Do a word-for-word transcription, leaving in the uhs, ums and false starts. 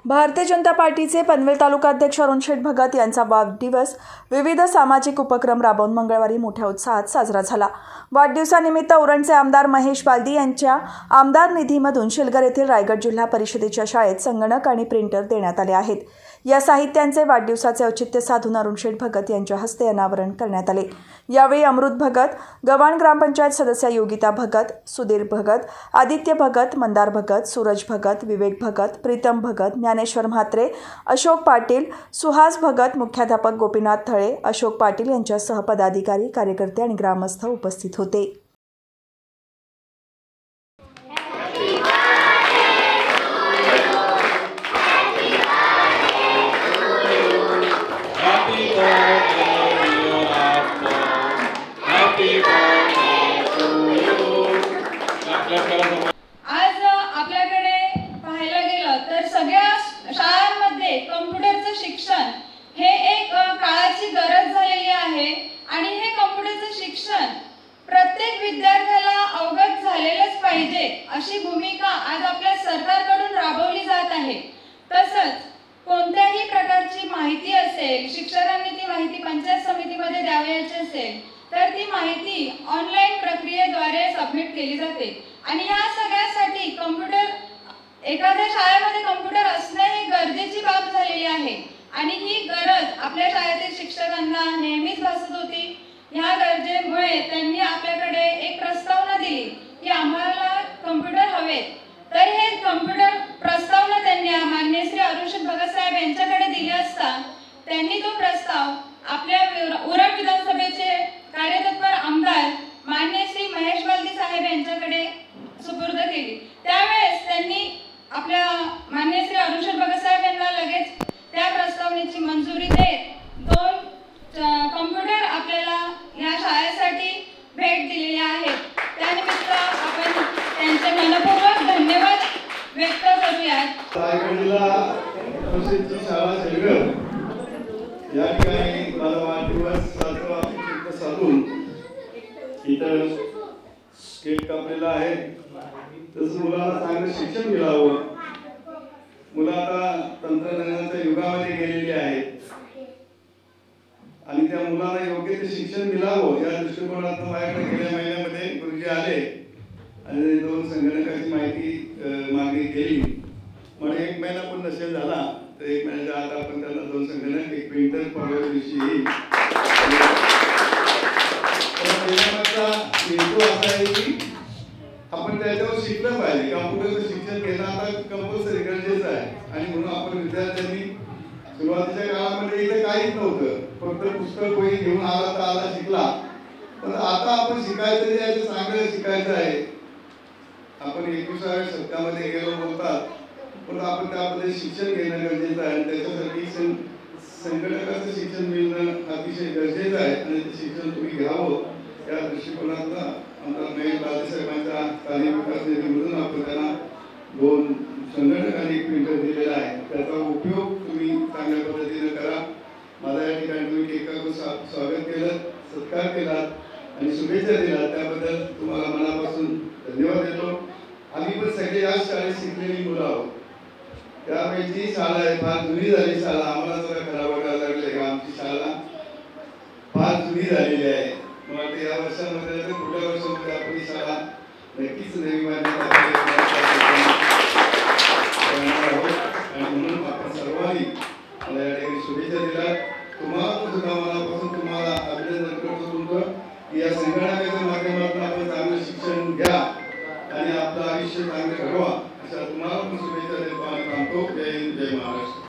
भारतीय जनता पार्टीचे पनवेल तालुकाध्यक्ष अरुण शेठ भगत यांचा वाढदिवस विविध सामाजिक उपक्रम राबवून मंगळवारी मोठ्या उत्साहात साजरा झाला। वाढदिवसानिमित्त उरणचे आमदार महेश बालदी यांच्या आमदार निधीमधून शिलगर येथील रायगड जिल्हा परिषदेच्या शाळेत संगणक आणि प्रिंटर देण्यात आले आहेत। या साहित्यांचे वाढदिवसाचे औचित्य साधून अरुण शेठ भगत यांच्या हस्ते अनावरण करण्यात आले। यावेळी अमृत भगत, गव्हाण ग्रामपंचायत सदस्य योगिता भगत, सुधीर भगत, आदित्य भगत, मंदार भगत, सूरज भगत, विवेक भगत, प्रीतम भगत, ज्ञानेश्वर म्हात्रे, अशोक पाटील, सुहास भगत, मुख्याध्यापक गोपीनाथ थळे, अशोक पाटील यांच्यासह पदाधिकारी, कार्यकर्ते आणि ग्रामस्थ उपस्थित होते। आज आपल्याकडे पाहायला गेलं तर सगळ्या शाळांमध्ये कॉम्प्युटरचं शिक्षण हे एक काळाची गरज झालेली आहे आणि हे कॉम्प्युटरचं शिक्षण प्रत्येक विद्यार्थ्याला अवगत झालेलंच पाहिजे अशी भूमिका आज आपल्या सरकारकडून राबवली जात आहे। तसंच कोणत्याही प्रकारची माहिती असेल, शिक्षकांनी ती माहिती पंचायत समितीमध्ये द्यावयाची असेल तर ती माहिती ऑनलाईन प्रक्रियेद्वारे सबमिट केली जाते आणि या सगळ्यासाठी कॉम्प्युटर एखाद्या शाळेमध्ये कॉम्प्युटर असणे ही गरजेची बाब झालेली आहे आणि ही गरज आपल्या शाळेतील शिक्षकांना नेहमीच भासत होती। ह्या गरजेमुळे त्यांनी आपल्याकडे एक प्रस्तावना दिली की आम्हाला कॉम्प्युटर हवेत। तर हे कॉम्प्युटर प्रस्तावना त्यांनी माननीय श्री अरुण शेठ भगत साहेब यांच्याकडे दिली असता त्यांनी तो प्रस्ताव आपल्या उरण विधानसभेचे कार्यतत्पर आमदार माननीय श्री महेश बालदी साहेब यांच्याकडे सुपूर्द केली। त्यावेळेस त्यांनी आपल्या माननीय श्री अरुण शेठ भगत साहेब यांना लगेच त्या प्रस्तावनेची मंजुरी देत दोन कॉम्प्युटर आपल्याला या शाळेसाठी भेट दिलेले आहेत। त्यानिमित्त आपण त्यांचे मनपूर्वक धन्यवाद व्यक्त करूयात। रायगडला प्रसिद्ध शाळा शिलगर या ठिकाणी मला वाढदिवस साजरा साधून इथं केक कापलेला आहे। तसं मुलांना चांगलं शिक्षण मिळावं, मुलं आता तंत्रज्ञानाच्या युगामध्ये गेलेली आहेत आणि त्या मुलांना योग्य ते शिक्षण मिळावं या दृष्टिकोनातून माझ्याकडे गेल्या महिन्यामध्ये गुरुजी आले आणि दोन संगणकाची माहिती मागणी केली। मग एक महिना पण नसेल झाला तर एक महिन्याच्या आत आपण त्यांना दोन संगणक, एक प्रिंटर परवा दिवशी येईल। हेतू असा आहे की आपण त्याच्यावर शिकलं पाहिजे। कॉम्प्युटरचं शिक्षण घेणं आता कंपल्सरी गरजेचं आहे आणि म्हणून आपण विद्यार्थ्यांनी सुरुवातीच्या काळामध्ये इथे काहीच नव्हतं, फक्त पुस्तक वही घेऊन आला तर आला शिकला। पण आता आपण शिकायचं जे आहे ते चांगलं शिकायचं आहे। आपण एकविसाव्या शतकामध्ये गेलो बोलतात पण आपण त्यामध्ये शिक्षण घेणं गरजेचं आहे। त्याच्यासाठी संगणकाचं शिक्षण मिळणं अतिशय गरजेचं आहे आणि ते शिक्षण तुम्ही घ्यावं या दृष्टिकोनातून आमदार महेश बालदी साहेबांच्या स्थानिक विकास निधीमधून आपण त्यांना दोन संगणक आणि प्रिंटर दिलेला आहे। त्याचा उपयोग तुम्ही चांगल्या पद्धतीने करा। माझ्या या ठिकाणी तुम्ही केकाचं स्वागत केलं, सत्कार केला आणि शुभेच्छा दिला त्याबद्दल तुम्हाला मनापासून धन्यवाद देतो। आम्ही पण सगळे याच शाळेत शिकलेली मुलं आहोत। त्यामुळे जी शाळा आहे फार जुनी झाली शाळा, आम्हाला जरा खराब वाटायला लागले का आमची शाळा फार जुनी झालेली आहे। मग या वर्षामध्ये पुढल्या वर्षामध्ये आपली शाळा नक्कीच नवी मान्यता आणि म्हणून आपण सर्वांनी मला या ठिकाणी शुभेच्छा दिल्या। तुम्हाला सुद्धा मनापासून तुम्हाला अभिनंदन करतो तुमचं की या संगणकाच्या माध्यमातून आपण चांगलं शिक्षण घ्या आणि आपलं आयुष्य चांगलं घडवा अशा तुम्हाला पण शुभेच्छा देतो आणि सांगतो जय हिंद, जय महाराष्ट्र।